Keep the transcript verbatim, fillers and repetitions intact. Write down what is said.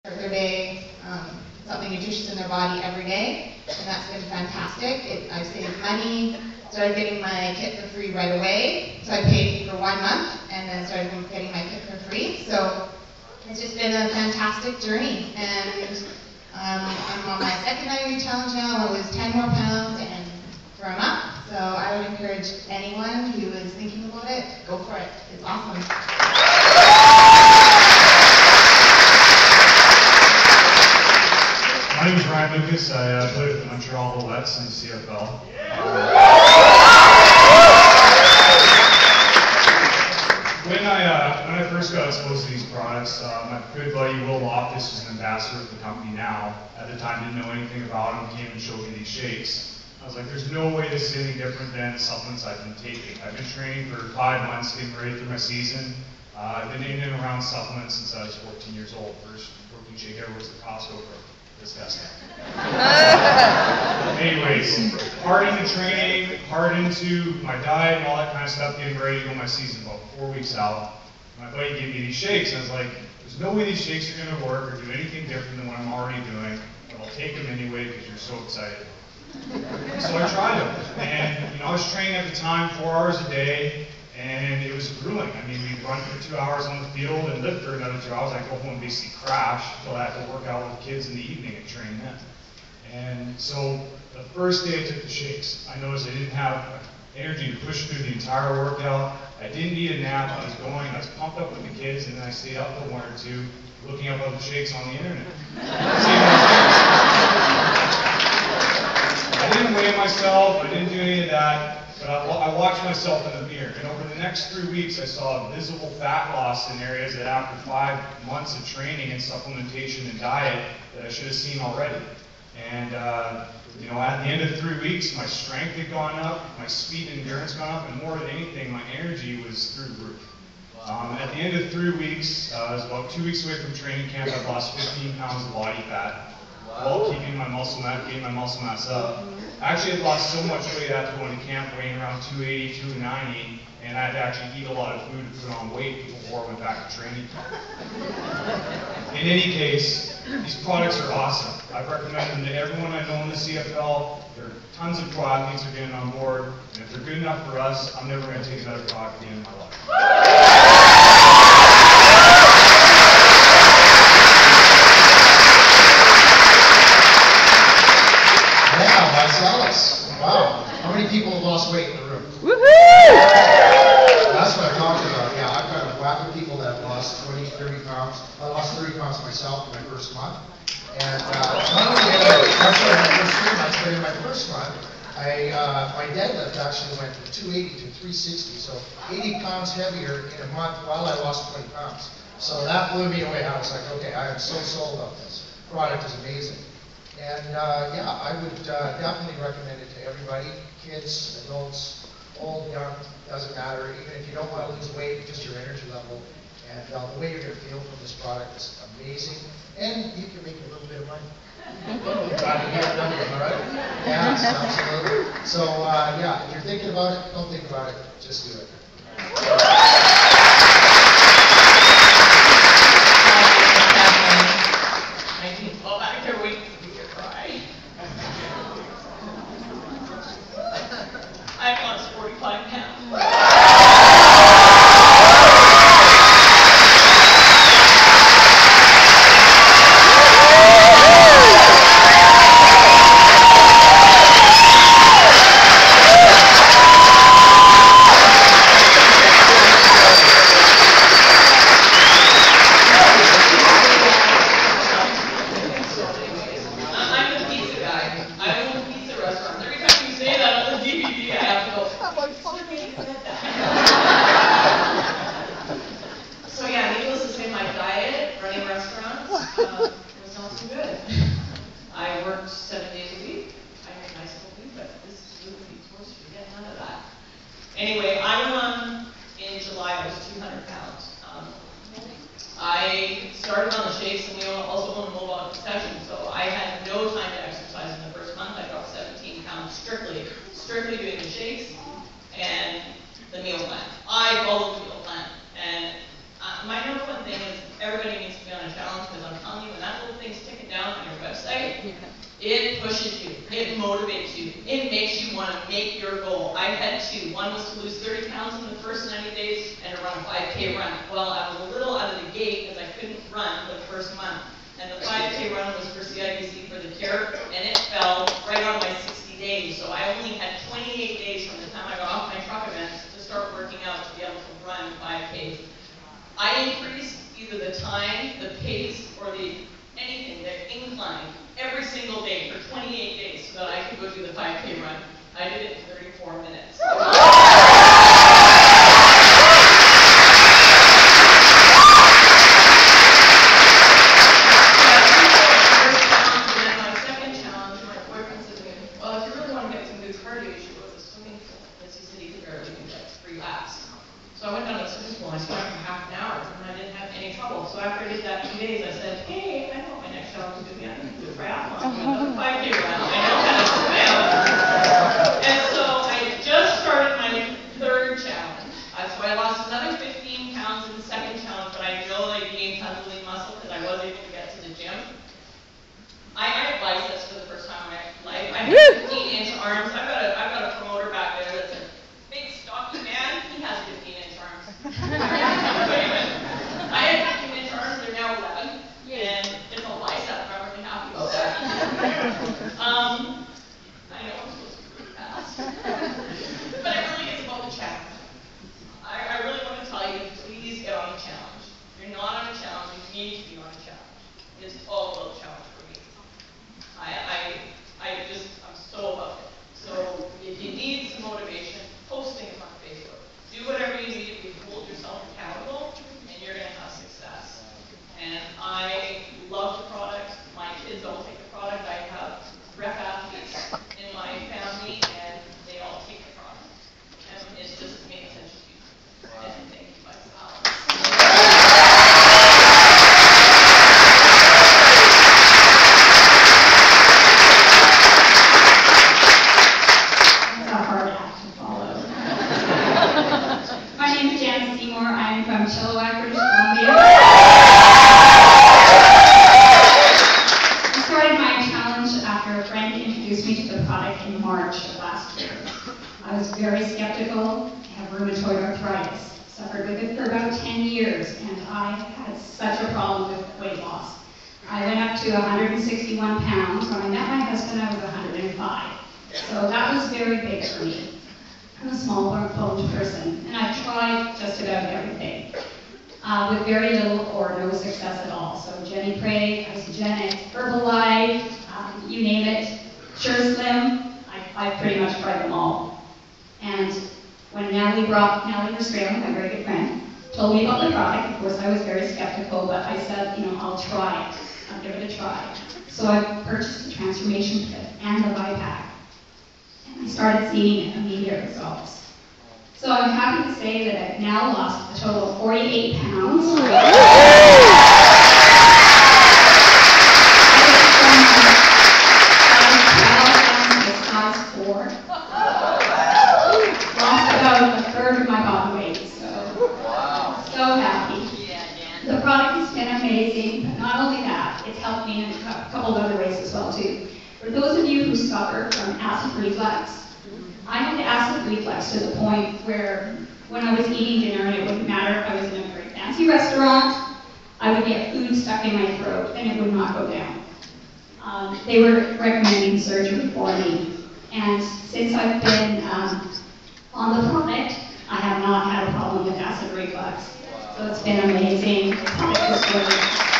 their day, um, something nutritious in their body every day, and that's been fantastic. It, I've saved money, started getting my kit for free right away, so I paid for one month, and then started getting my kit for free. So it's just been a fantastic journey, and um, I'm on my second ninety challenge now. I lose ten more pounds and for a month, so I would encourage anyone who is thinking about it, go for it. It's awesome. My name is Ryan Lucas. I uh, play with the Montreal Alouettes in the C F L. Uh, when I uh, when I first got exposed to these products, uh, my good buddy Will Loftus is an ambassador of the company now. At the time, didn't know anything about him. Came and showed me these shakes. I was like, "There's no way this is any different than the supplements I've been taking." I've been training for five months, getting ready for my season. Uh, I've been in and around supplements since I was fourteen years old. First protein shake ever was the Costco protein. Disgusting. Anyways, hard into training, hard into my diet and all that kind of stuff, getting ready to go my season about four weeks out. My buddy gave me these shakes, and I was like, there's no way these shakes are going to work or do anything different than what I'm already doing, but I'll take them anyway because you're so excited. So I tried them, and you know, I was training at the time four hours a day, and it was grueling. I mean, we'd run for two hours on the field and lift for another two hours. I'd go home and basically crash until I had to work out with the kids in the evening and train them. And so the first day I took the shakes, I noticed I didn't have energy to push through the entire workout. I didn't need a nap. I was going, I was pumped up with the kids, and then I stayed up for one or two looking up other shakes on the internet. I didn't weigh myself, I didn't do any of that. But I, I watched myself in the mirror, and over the next three weeks I saw visible fat loss in areas that after five months of training and supplementation and diet that I should have seen already. And uh, you know, at the end of three weeks, my strength had gone up, my speed and endurance gone up, and more than anything, my energy was through the roof. Um, at the end of three weeks, uh, I was about two weeks away from training camp. I lost fifteen pounds of body fat while keeping my muscle mass, getting my muscle mass up. I actually had lost so much weight after going to camp, weighing around two eighty, two ninety, and I had to actually eat a lot of food to put on weight before I went back to training. In any case, these products are awesome. I've recommended them to everyone I know in the C F L. There are tons of pro athletes who are getting on board, and if they're good enough for us, I'm never going to take another product again in my life. Wow. How many people have lost weight in the room? Woohoo! That's what I'm talking about. Yeah, I've got a whack of people that have lost twenty, thirty pounds. I lost thirty pounds myself in my first month. And uh, not only did I, that's what my first three months, but in my first month, I, uh, my deadlift actually went from two eighty to three sixty. So eighty pounds heavier in a month while I lost twenty pounds. So that blew me away. I was like, okay, I am so sold on this. The product is amazing. And uh, yeah, I would uh, definitely recommend it to everybody, kids, adults, old, young, doesn't matter. Even if you don't want to lose weight, just your energy level. And uh, the way you're going to feel from this product is amazing. And you can make a little bit of money. Glad to get it done, all right? Yes, absolutely. So uh, yeah, if you're thinking about it, don't think about it, just do it. I've lost forty-five pounds. So yeah, needless to say, my diet, running restaurants, uh, was not so good. I worked seven days a week. I had a nice little week, but this is really be supposed to get none of that. Anyway, I went on in July. I was two hundred pounds. Um, I started on the shakes, and we also own a mobile concession, so I had no time to exercise in the first month. I dropped seventeen pounds strictly, strictly doing the shakes and the meal plan. I followed the meal plan, and uh, my number one thing is everybody needs to be on a challenge, because I'm telling you, when that everything's ticking down on your website, it pushes you, it motivates you, it makes you want to make your goal. I had two. One was to lose thirty pounds in the first ninety days and to run a five K run. Well, I was a little out of the gate because I couldn't run for the first month. And the five K run was for C I B C for the cure, and it fell right on my sixty days. So I only had twenty-eight days from the time I got off my truck event to start working out to be able to run five Ks. I increased either the time, the pace, or the anything, the incline, every single day for twenty-eight days so that I could go do the five K run. I did it in thirty-four minutes. So I went down to the swimming pool and I swam for half an hour and I didn't have any trouble. So after I did that two days, I said, hey, I know what my next challenge is going to be. I'm going to do a triathlon. I'm going to do a five K run. I know how to swim. And so I just started my third challenge. Uh, so I lost another fifteen pounds in the second challenge, but I know I gained tons of lean muscle because I was able to get to the gym. I, I have biceps for the first time in my life. I have fifteen inch arms. I've got a, I've got a promoter back there that's a big stocky man. He has fifteen inch arms. I had fifteen inch arms, they're now eleven, and it's a bicep, I'm really happy about that. um, I know I'm supposed to be pretty fast, but it really is about the challenge. I, I really want to tell you, please get on the challenge. If you're not on a challenge, you need to be on a challenge. It's all about the challenge for me. I, I, I just, I'm so about it. So if you need some motivation, post things on Facebook. Do whatever you need to hold yourself accountable, and you're going to have success. And I love the product. My kids all take the product. I have rep athletes in my family, and they all take the product. And it's just makes such a huge difference. And thank you, myself. I was very skeptical. I have rheumatoid arthritis. Suffered with it for about ten years, and I had such a problem with weight loss. I went up to one hundred sixty-one pounds. When I met my husband, I was one hundred five. So that was very big for me. I'm a small boned person, and I tried just about everything uh, with very little or no success at all. So Jenny Prey, Isogenic, Herbalife, um, you name it, Sure Slim, I, I pretty much tried them all. And when Natalie brought, Natalie Restrail, my very good friend, told me about the product, of course I was very skeptical, but I said, you know, I'll try it. I'll give it a try. So I purchased the transformation kit and the BiPAC. And I started seeing immediate results. So I'm happy to say that I've now lost a total of forty-eight pounds. Lost about a third of my body weight, so wow. So happy. Yeah, yeah. The product has been amazing, but not only that, it's helped me in a couple of other ways as well too. For those of you who suffer from acid reflux, I had acid reflux to the point where when I was eating dinner, and it wouldn't matter if I was in a very fancy restaurant, I would get food stuck in my throat and it would not go down. Um, they were recommending surgery for me. And since I've been um, on the product, I have not had a problem with acid reflux. So it's been amazing. The product is good.